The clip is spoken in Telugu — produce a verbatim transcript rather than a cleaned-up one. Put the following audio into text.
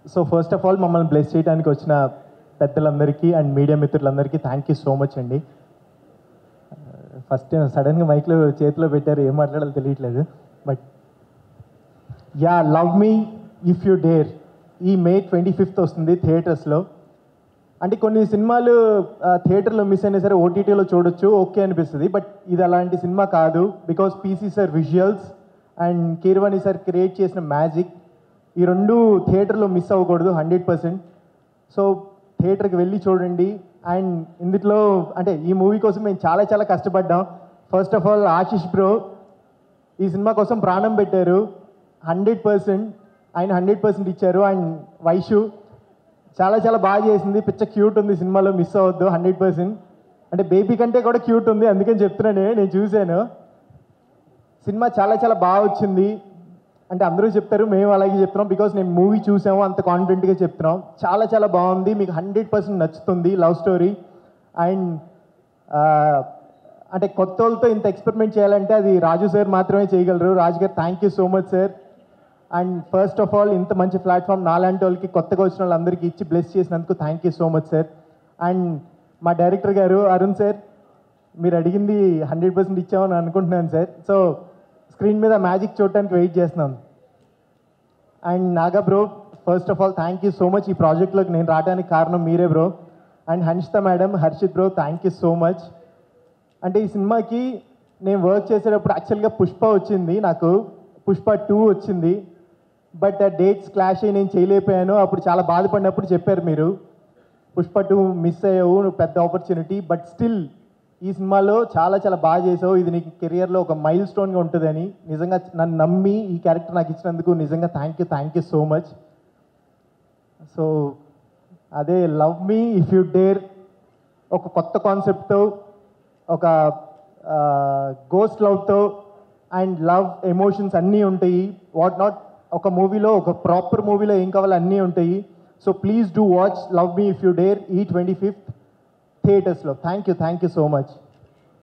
సో ఫస్ట్ ఆఫ్ ఆల్ మమ్మల్ని బ్లెస్ చేయడానికి వచ్చిన పెద్దలందరికీ అండ్ మీడియా మిత్రులందరికీ థ్యాంక్ యూ సో మచ్ అండి. ఫస్ట్ సడన్గా మైక్లో చేతిలో పెట్టారు, ఏం మాట్లాడాలో తెలియట్లేదు. But ya, love me if you dare ఈ మే ట్వంటీ ఫిఫ్త్ వస్తుంది థియేటర్స్లో. అంటే కొన్ని సినిమాలు థియేటర్లో మిస్ అయినా సరే ఓటీటీలో చూడొచ్చు, ఓకే అనిపిస్తుంది. బట్ ఇది అలాంటి సినిమా కాదు. Because PC sir visuals and Keeravani sir create చేసిన మ్యాజిక్, ఈ రెండు థియేటర్లో మిస్ అవ్వకూడదు హండ్రెడ్ పర్సెంట్. సో థియేటర్కి వెళ్ళి చూడండి. అండ్ ఇందులో అంటే ఈ మూవీ కోసం మేము చాలా చాలా కష్టపడ్డాం. First of all Ashish bro ఈ సినిమా కోసం ప్రాణం పెట్టారు, హండ్రెడ్ పర్సెంట్ ఆయన హండ్రెడ్ పర్సెంట్ ఇచ్చారు. అండ్ వైషు చాలా చాలా బాగా చేసింది, పిచ్చ క్యూట్ ఉంది సినిమాలో, మిస్ అవ్వద్దు హండ్రెడ్ పర్సెంట్. అంటే బేబీ కంటే కూడా క్యూట్ ఉంది, అందుకని చెప్తున్నాను, నేను చూశాను. సినిమా చాలా చాలా బాగా వచ్చింది. అంటే అందరూ చెప్తారు, మేము అలాగే చెప్తున్నాం, బికాస్ నేను మూవీ చూసాము, అంత కాన్ఫిడెంట్గా చెప్తున్నాం. చాలా చాలా బాగుంది, మీకు హండ్రెడ్ పర్సెంట్ నచ్చుతుంది లవ్ స్టోరీ. అండ్ అంటే కొత్త వాళ్ళతో ఇంత ఎక్స్పెరిమెంట్ చేయాలంటే అది రాజు సార్ మాత్రమే చేయగలరు. Raju garu thank you so much sir. And first of all ఇంత మంచి ప్లాట్ఫామ్ నాలాంటి వాళ్ళకి కొత్తగా వచ్చిన వాళ్ళందరికీ ఇచ్చి బ్లెస్ చేసినందుకు thank you so much sir. And మా డైరెక్టర్ గారు అరుణ్ సార్, మీరు అడిగింది హండ్రెడ్ పర్సెంట్ ఇచ్చామని అనుకుంటున్నాను సార్. సో స్క్రీన్ మీద మ్యాజిక్ చూడటానికి వెయిట్ చేస్తున్నాం. And Naga bro, first of all thank you so much. ఈ ప్రాజెక్ట్లోకి నేను రావడానికి కారణం మీరే bro. And Hanshita madam, Harshit bro, thank you so much. అంటే ఈ సినిమాకి నేను వర్క్ చేసేటప్పుడు యాక్చువల్గా పుష్ప వచ్చింది, నాకు పుష్ప టూ వచ్చింది. బట్ ఆ డేట్స్ క్లాష్ అయ్యి నేను చేయలేకపోయాను. అప్పుడు చాలా బాధపడినప్పుడు చెప్పారు మీరు, పుష్ప టూ మిస్ అయ్యావు, నువ్వు పెద్ద ఆపర్చునిటీ, బట్ స్టిల్ ఈ సినిమాలో చాలా చాలా బాగా చేసావు, ఇది నీకు కెరియర్లో ఒక మైల్ స్టోన్గా ఉంటుందని నిజంగా నన్ను నమ్మి ఈ క్యారెక్టర్ నాకు ఇచ్చినందుకు నిజంగా thank you thank you so much. So అదే love me if you dare ఒక కొత్త కాన్సెప్ట్తో, ఒక గోస్ట్ లవ్తో అండ్ లవ్ ఎమోషన్స్ అన్నీ ఉంటాయి. వాట్ నాట్ ఒక మూవీలో, ఒక ప్రాపర్ మూవీలో ఏం కావాలో అన్నీ ఉంటాయి. So please do watch love me if you dare ఈ ట్వంటీ ఫిఫ్త్ థియేటర్స్లో. Thank you thank you so much.